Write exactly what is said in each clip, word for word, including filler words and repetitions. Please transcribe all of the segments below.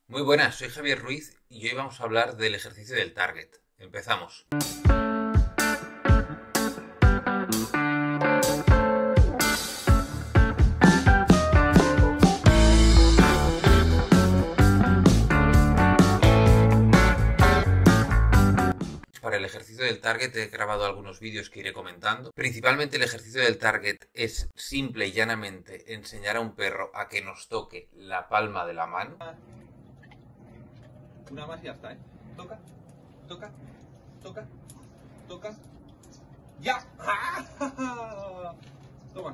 Muy buenas, soy Javier Ruiz y hoy vamos a hablar del ejercicio del target. Empezamos. Para el ejercicio del target he grabado algunos vídeos que iré comentando. Principalmente el ejercicio del target es simple y llanamente enseñar a un perro a que nos toque la palma de la mano. Una más y ya está, ¿eh? Toca, toca, toca, toca. ¡Ya! ¡Ah! Toma.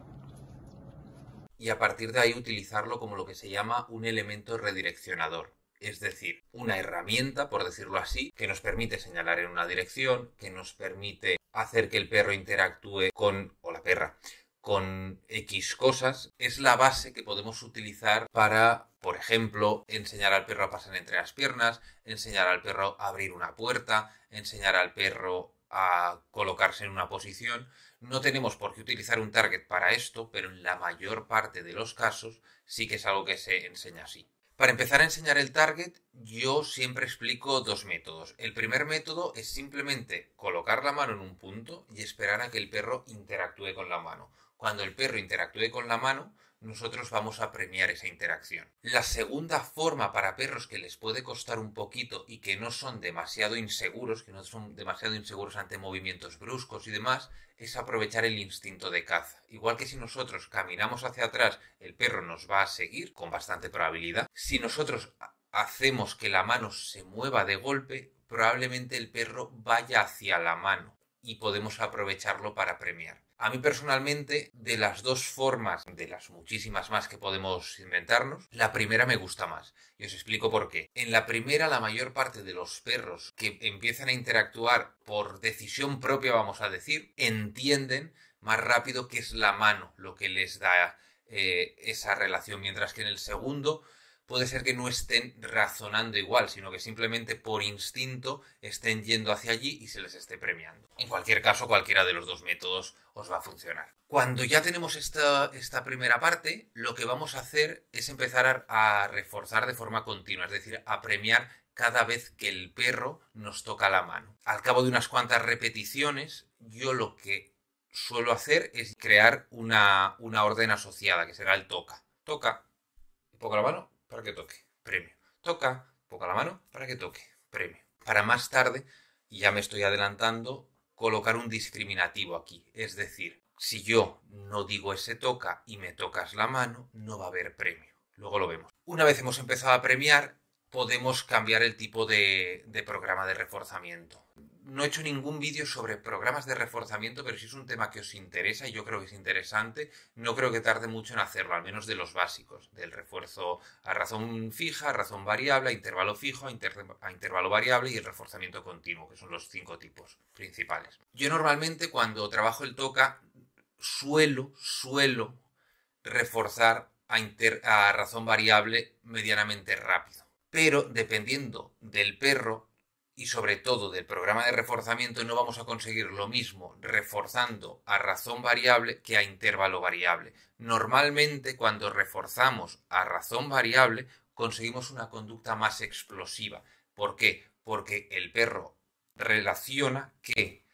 Y a partir de ahí utilizarlo como lo que se llama un elemento redireccionador. Es decir, una herramienta, por decirlo así, que nos permite señalar en una dirección, que nos permite hacer que el perro interactúe con, o la perra, con X cosas. Es la base que podemos utilizar para, por ejemplo, enseñar al perro a pasar entre las piernas, enseñar al perro a abrir una puerta, enseñar al perro a colocarse en una posición. No tenemos por qué utilizar un target para esto, pero en la mayor parte de los casos sí que es algo que se enseña así. Para empezar a enseñar el target, yo siempre explico dos métodos. El primer método es simplemente colocar la mano en un punto y esperar a que el perro interactúe con la mano. Cuando el perro interactúe con la mano, nosotros vamos a premiar esa interacción. La segunda forma para perros que les puede costar un poquito y que no son demasiado inseguros, que no son demasiado inseguros ante movimientos bruscos y demás, es aprovechar el instinto de caza. Igual que si nosotros caminamos hacia atrás, el perro nos va a seguir con bastante probabilidad. Si nosotros hacemos que la mano se mueva de golpe, probablemente el perro vaya hacia la mano y podemos aprovecharlo para premiar. A mí personalmente, de las dos formas, de las muchísimas más que podemos inventarnos, la primera me gusta más. Y os explico por qué. En la primera, la mayor parte de los perros que empiezan a interactuar por decisión propia, vamos a decir, entienden más rápido que es la mano lo que les da eh, esa relación. Mientras que en el segundo puede ser que no estén razonando igual, sino que simplemente por instinto estén yendo hacia allí y se les esté premiando. En cualquier caso, cualquiera de los dos métodos os va a funcionar. Cuando ya tenemos esta, esta primera parte, lo que vamos a hacer es empezar a, a reforzar de forma continua, es decir, a premiar cada vez que el perro nos toca la mano. Al cabo de unas cuantas repeticiones, yo lo que suelo hacer es crear una, una orden asociada, que será el toca. Toca, toco la mano, para que toque, premio. Toca, toca la mano, para que toque, premio. Para más tarde, y ya me estoy adelantando, colocar un discriminativo aquí. Es decir, si yo no digo ese toca y me tocas la mano, no va a haber premio. Luego lo vemos. Una vez hemos empezado a premiar, podemos cambiar el tipo de, de programa de reforzamiento. No he hecho ningún vídeo sobre programas de reforzamiento, pero si es un tema que os interesa y yo creo que es interesante, no creo que tarde mucho en hacerlo, al menos de los básicos, del refuerzo a razón fija, a razón variable, a intervalo fijo, a, inter a intervalo variable y el reforzamiento continuo, que son los cinco tipos principales. Yo normalmente cuando trabajo el toca suelo, suelo reforzar a, inter a razón variable medianamente rápido, pero dependiendo del perro y sobre todo del programa de reforzamiento no vamos a conseguir lo mismo reforzando a razón variable que a intervalo variable. Normalmente cuando reforzamos a razón variable conseguimos una conducta más explosiva. ¿Por qué? Porque el perro relaciona que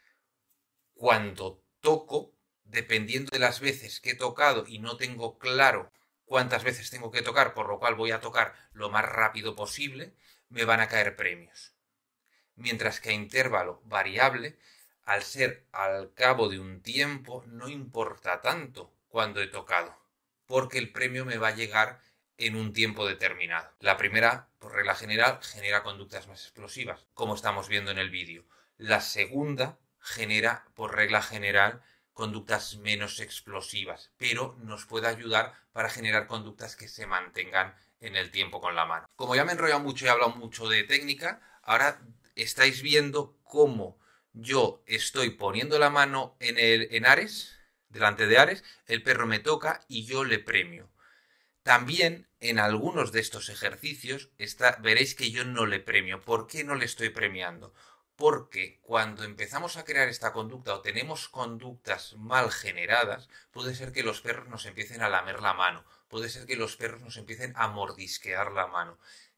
cuando toco, dependiendo de las veces que he tocado y no tengo claro cuántas veces tengo que tocar, por lo cual voy a tocar lo más rápido posible, me van a caer premios. Mientras que a intervalo variable, al ser al cabo de un tiempo, no importa tanto cuando he tocado, porque el premio me va a llegar en un tiempo determinado. La primera, por regla general, genera conductas más explosivas, como estamos viendo en el vídeo. La segunda genera, por regla general, conductas menos explosivas, pero nos puede ayudar para generar conductas que se mantengan en el tiempo con la mano. Como ya me he enrollado mucho y he hablado mucho de técnica, ahora estáis viendo cómo yo estoy poniendo la mano en, el, en Ares, delante de Ares, el perro me toca y yo le premio. También en algunos de estos ejercicios está, veréis que yo no le premio. ¿Por qué no le estoy premiando? Porque cuando empezamos a crear esta conducta o tenemos conductas mal generadas, puede ser que los perros nos empiecen a lamer la mano, puede ser que los perros nos empiecen a mordisquear la mano.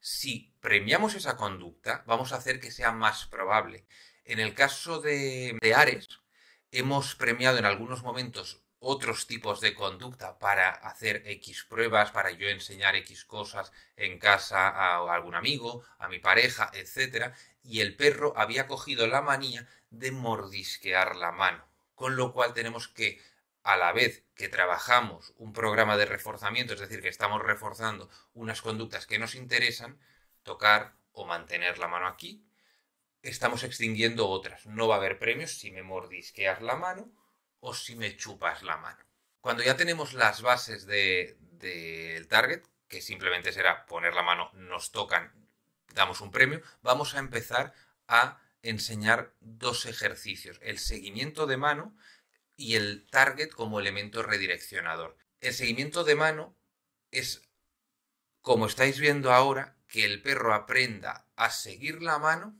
Si premiamos esa conducta, vamos a hacer que sea más probable. En el caso de, de Ares, hemos premiado en algunos momentos otros tipos de conducta para hacer X pruebas, para yo enseñar X cosas en casa a algún amigo, a mi pareja, etcétera. Y el perro había cogido la manía de mordisquear la mano. Con lo cual tenemos que, a la vez que trabajamos un programa de reforzamiento, es decir, que estamos reforzando unas conductas que nos interesan, tocar o mantener la mano aquí, estamos extinguiendo otras. No va a haber premios si me mordisqueas la mano o si me chupas la mano. Cuando ya tenemos las bases del de, de target, que simplemente será poner la mano, nos tocan, damos un premio, vamos a empezar a enseñar dos ejercicios, el seguimiento de mano y el target como elemento redireccionador. El seguimiento de mano es, como estáis viendo ahora, que el perro aprenda a seguir la mano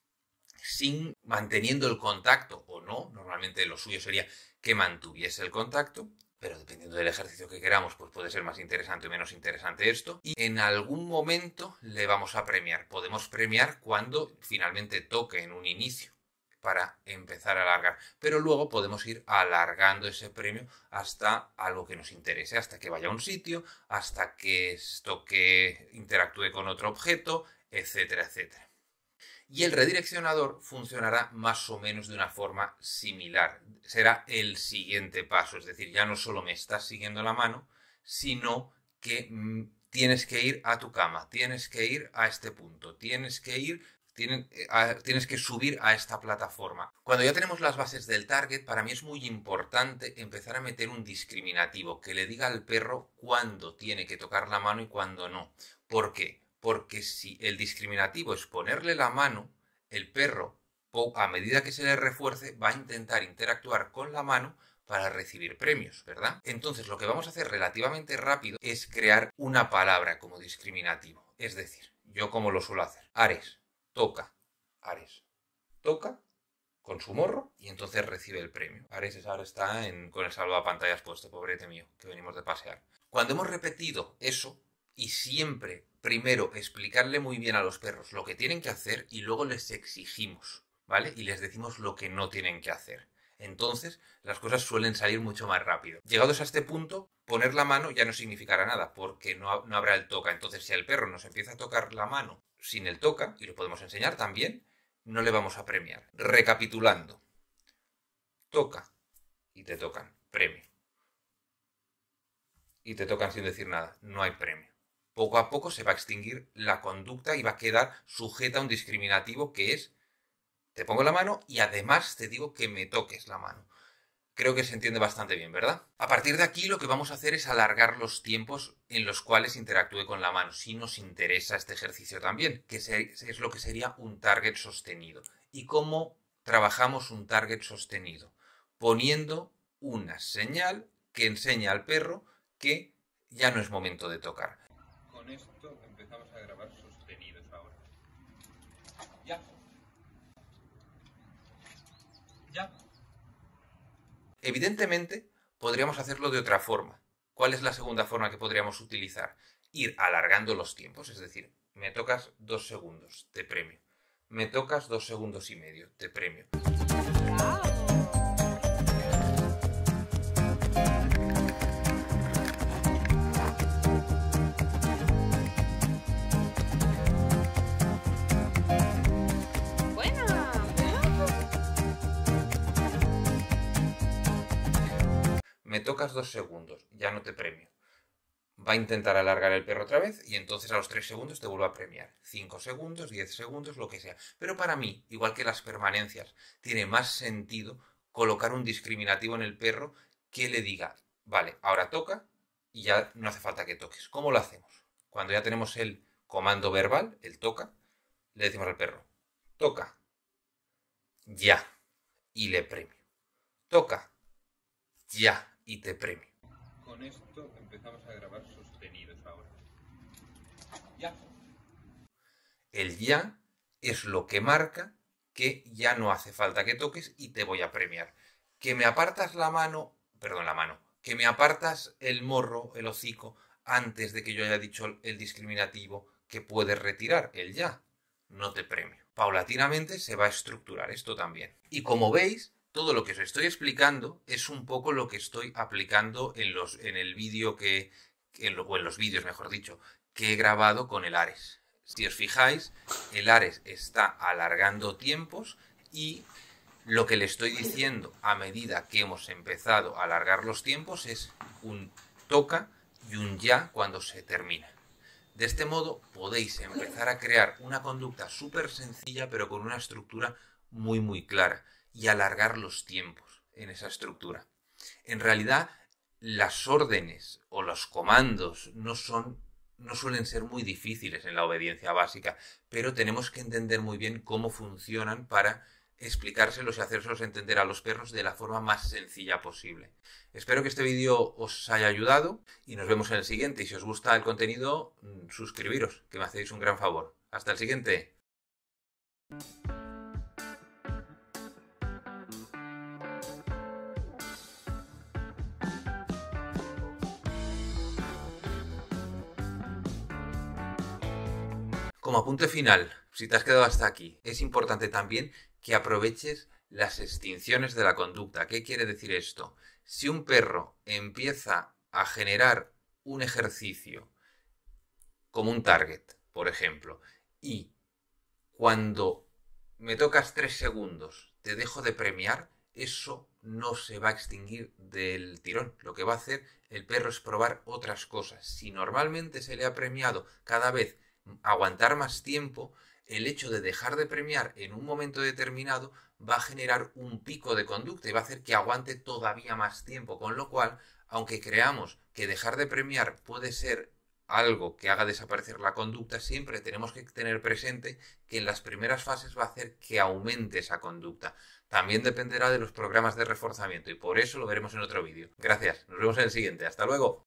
sin manteniendo el contacto o no. Normalmente lo suyo sería que mantuviese el contacto, pero dependiendo del ejercicio que queramos, pues puede ser más interesante o menos interesante esto. Y en algún momento le vamos a premiar. Podemos premiar cuando finalmente toque en un inicio para empezar a alargar, pero luego podemos ir alargando ese premio hasta algo que nos interese, hasta que vaya a un sitio, hasta que esto que interactúe con otro objeto, etcétera, etcétera. Y el redireccionador funcionará más o menos de una forma similar. Será el siguiente paso, es decir, ya no solo me estás siguiendo la mano, sino que mmm, tienes que ir a tu cama, tienes que ir a este punto, tienes que ir, tienes, a, tienes que subir a esta plataforma. Cuando ya tenemos las bases del target, para mí es muy importante empezar a meter un discriminativo que le diga al perro cuándo tiene que tocar la mano y cuándo no. ¿Por qué? Porque si el discriminativo es ponerle la mano, el perro, a medida que se le refuerce, va a intentar interactuar con la mano para recibir premios, ¿verdad? Entonces, lo que vamos a hacer relativamente rápido es crear una palabra como discriminativo. Es decir, yo como lo suelo hacer. Ares, toca. Ares, toca con su morro y entonces recibe el premio. Ares ahora está en, con el salvapantallas puesto, pobrete mío, que venimos de pasear. Cuando hemos repetido eso, y siempre primero explicarle muy bien a los perros lo que tienen que hacer y luego les exigimos, ¿vale? Y les decimos lo que no tienen que hacer. Entonces, las cosas suelen salir mucho más rápido. Llegados a este punto, poner la mano ya no significará nada, porque no, no habrá el toca. Entonces, si el perro nos empieza a tocar la mano sin el toca, y lo podemos enseñar también, no le vamos a premiar. Recapitulando. Toca y te tocan. Premio. Y te tocan sin decir nada. No hay premio. Poco a poco se va a extinguir la conducta y va a quedar sujeta a un discriminativo que es te pongo la mano y además te digo que me toques la mano. Creo que se entiende bastante bien, ¿verdad? A partir de aquí lo que vamos a hacer es alargar los tiempos en los cuales interactúe con la mano, si nos interesa este ejercicio también, que es lo que sería un target sostenido. ¿Y cómo trabajamos un target sostenido? Poniendo una señal que enseña al perro que ya no es momento de tocar. Con esto empezamos a grabar sostenidos ahora. Ya. Ya. Evidentemente, podríamos hacerlo de otra forma. ¿Cuál es la segunda forma que podríamos utilizar? Ir alargando los tiempos, es decir, me tocas dos segundos, te premio. Me tocas dos segundos y medio, te premio. Me tocas dos segundos, ya no te premio. Va a intentar alargar el perro otra vez y entonces a los tres segundos te vuelvo a premiar. cinco segundos, diez segundos, lo que sea. Pero para mí, igual que las permanencias, tiene más sentido colocar un discriminativo en el perro que le diga, vale, ahora toca y ya no hace falta que toques. ¿Cómo lo hacemos? Cuando ya tenemos el comando verbal, el toca, le decimos al perro, toca, ya, y le premio. Toca, ya. Y te premio. Con esto empezamos a grabar sostenidos ahora. Ya. El ya es lo que marca que ya no hace falta que toques y te voy a premiar. Que me apartas la mano, perdón, la mano, que me apartas el morro, el hocico, antes de que yo haya dicho el discriminativo, que puedes retirar, el ya. No te premio. Paulatinamente se va a estructurar esto también. Y como veis, todo lo que os estoy explicando es un poco lo que estoy aplicando en, los, en el vídeo que, en lo, o en los vídeos, mejor dicho, que he grabado con el Ares. Si os fijáis, el Ares está alargando tiempos y lo que le estoy diciendo a medida que hemos empezado a alargar los tiempos es un toca y un ya cuando se termina. De este modo podéis empezar a crear una conducta súper sencilla pero con una estructura muy muy clara y alargar los tiempos en esa estructura. En realidad las órdenes o los comandos no son no suelen ser muy difíciles en la obediencia básica, pero tenemos que entender muy bien cómo funcionan para explicárselos y hacérselos entender a los perros de la forma más sencilla posible. Espero que este vídeo os haya ayudado y nos vemos en el siguiente. Y si os gusta el contenido, suscribiros, que me hacéis un gran favor. Hasta el siguiente. Como apunte final, si te has quedado hasta aquí, es importante también que aproveches las extinciones de la conducta. ¿Qué quiere decir esto? Si un perro empieza a generar un ejercicio como un target, por ejemplo, y cuando me tocas tres segundos te dejo de premiar, eso no se va a extinguir del tirón. Lo que va a hacer el perro es probar otras cosas. Si normalmente se le ha premiado cada vez aguantar más tiempo, el hecho de dejar de premiar en un momento determinado va a generar un pico de conducta y va a hacer que aguante todavía más tiempo, con lo cual, aunque creamos que dejar de premiar puede ser algo que haga desaparecer la conducta, siempre tenemos que tener presente que en las primeras fases va a hacer que aumente esa conducta. También dependerá de los programas de reforzamiento y por eso lo veremos en otro vídeo. Gracias, nos vemos en el siguiente. Hasta luego.